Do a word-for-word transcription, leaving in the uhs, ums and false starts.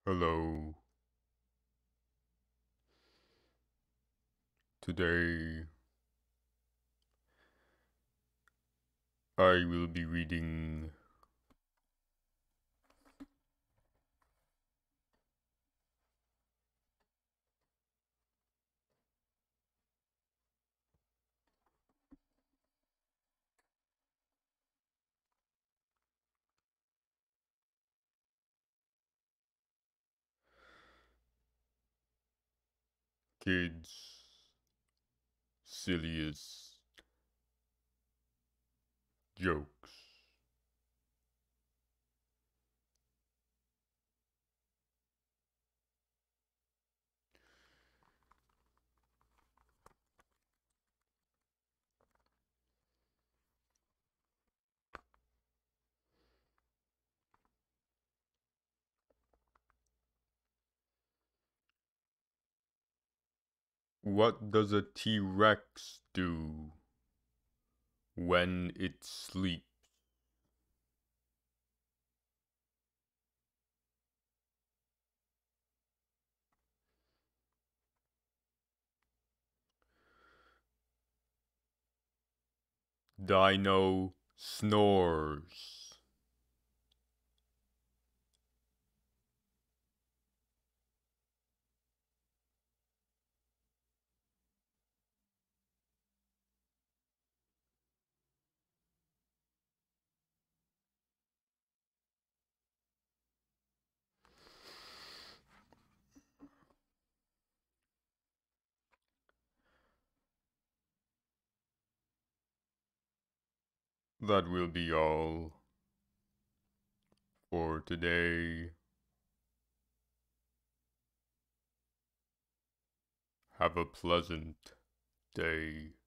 Hello. Today I will be reading Kids' Silliest Jokes. What does a T-Rex do when it sleeps? Dino-snores. That will be all for today. Have a pleasant day.